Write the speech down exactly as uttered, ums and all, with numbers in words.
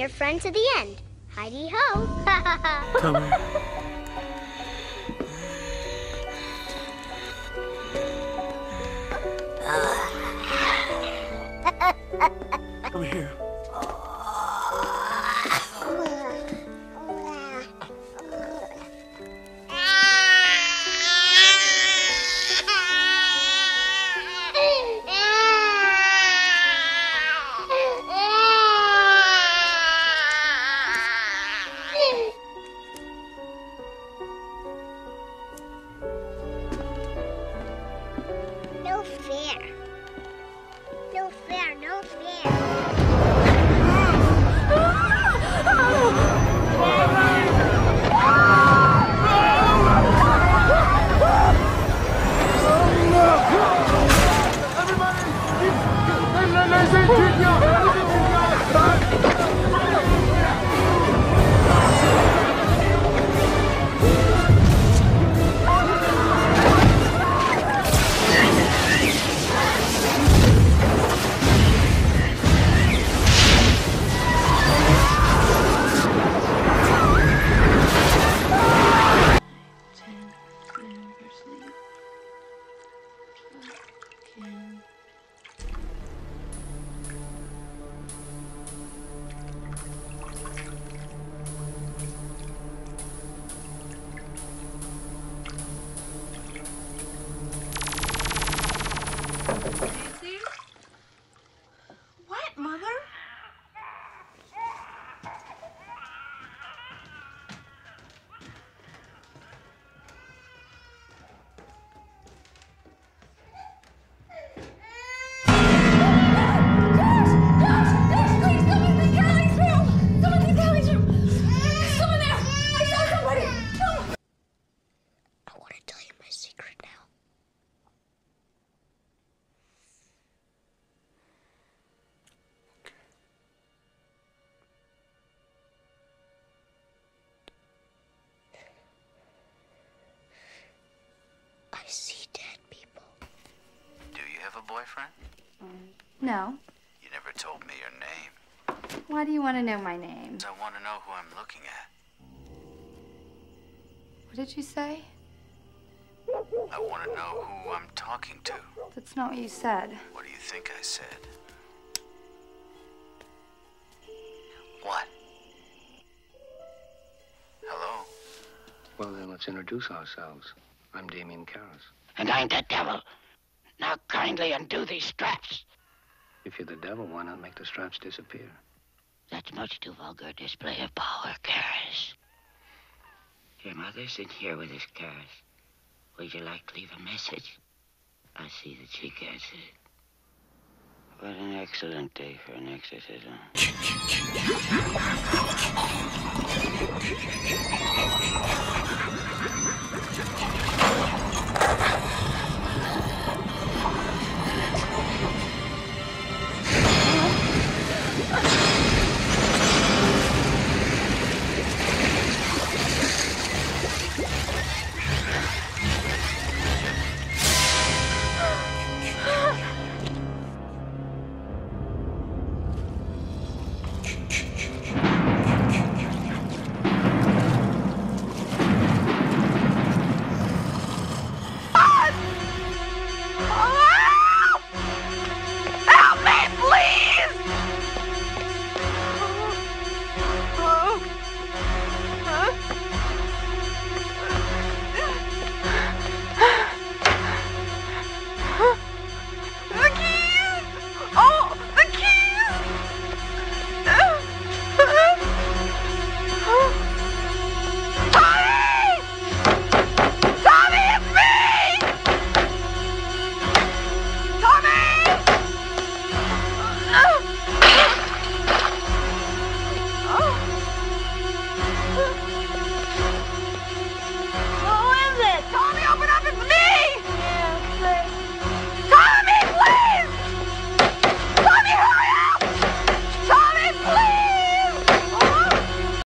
your friend to the end. Heidi-ho. Come here. Come here. No fair. No fair, no fair. Nancy? What, Mother? I want to tell you my secret now. I see dead people. Do you have a boyfriend? No. You never told me your name. Why do you want to know my name? I want to know who I'm looking at. What did you say? I want to know who I'm talking to. That's not what you said. What do you think I said? What? Hello? Well, then, let's introduce ourselves. I'm Damien Karras. And I'm the devil. Now kindly undo these straps. If you're the devil, why not make the straps disappear? That's much too vulgar a display of power, Karras. Your mother's in here with us, Karras. Would you like to leave a message? I see that she gets it. What an excellent day for an exorcism.